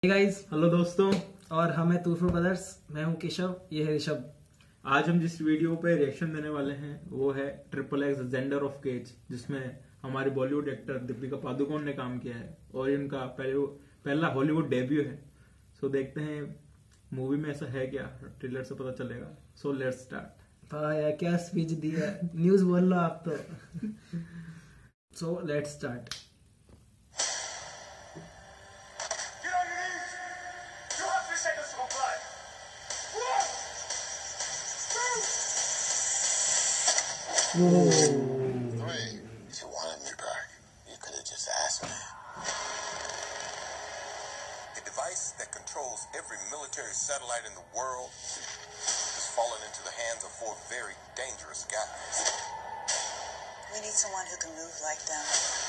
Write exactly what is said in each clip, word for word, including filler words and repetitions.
Hey guys, hello दोस्तों, और हम हैं TurFur ब्रदर्स। मैं हूं केशव, ये है ऋषभ। आज हम जिस वीडियो पे रिएक्शन देने वाले हैं वो है triple X Xander of Cage, जिसमें हमारी बॉलीवुड एक्टर दीपिका पादुकोण ने काम किया है और इनका पहले पहला हॉलीवुड डेब्यू है। सो देखते हैं मूवी में ऐसा है क्या, ट्रेलर से पता चलेगा। So let's start. यार क्या स्पीच दी है, न्यूज बोल लो आप तो। So let's start. Three. If you wanted me back, you could have just asked me. A device that controls every military satellite in the world has fallen into the hands of four very dangerous guys. We need someone who can move like them,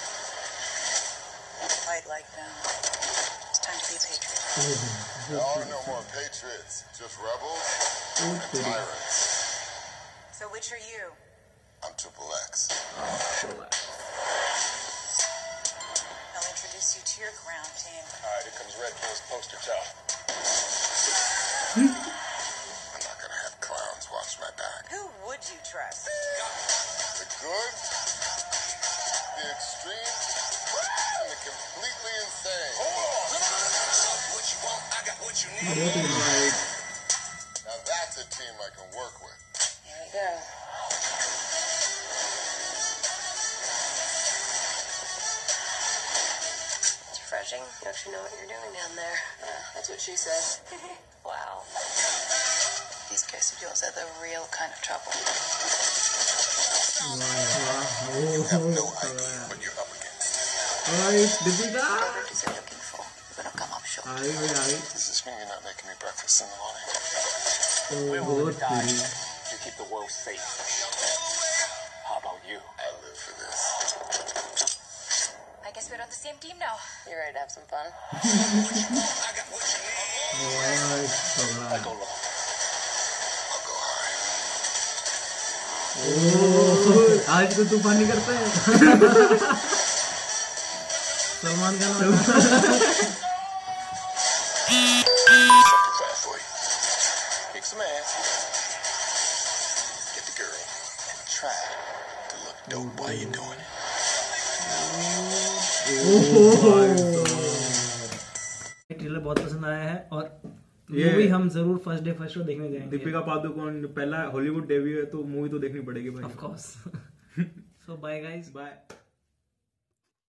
fight like them. It's time to be a patriot. There are no more patriots, just rebels and tyrants. So which are you? I'm Triple X. I'll introduce you to your ground team. All right, here comes Red Bull's poster child. I'm not gonna have clowns watch my back. Who would you trust? The good, the extreme, and the completely insane. What you want, I got what you need. Now that's a team I can work with. Here we go. Refreshing. You actually know what you're doing down there. Yeah, that's what she said. Wow. These guys of yours are the real kind of trouble. You have no idea what you're up against. Alright, Deepika. Whatever it is you're looking for, you're gonna come up short. आई भाई आई। Does this mean you're not making me breakfast in the morning? We're willing to die to keep the world safe. How about you? I live for this. I guess we're on the same team now. You ready to have some fun? I got what you need. I go low. I'll go high. ओह, आज तो तूफान नहीं करते हैं। Salman Khan. Athlete. Kick some ass. Get the girl and try to look dope while you're doing it. Trailer बहुत पसंद आया है और ये मूवी हम जरूर फर्स्ट डे फर्स्ट शो देखने जाएंगे। दीपिका पादुकोण पहला हॉलीवुड डेब्यू है तो मूवी तो देखनी पड़ेगी भाई। Of course. So bye guys, bye.